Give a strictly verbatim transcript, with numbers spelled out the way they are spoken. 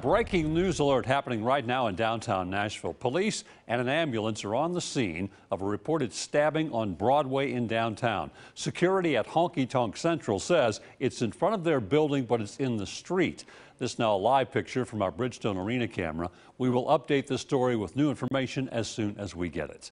Breaking news alert happening right now in downtown Nashville. Police and an ambulance are on the scene of a reported stabbing on Broadway in downtown. Security at Honky Tonk Central says it's in front of their building, but it's in the street. This now a live picture from our Bridgestone Arena camera. We will update this story with new information as soon as we get it.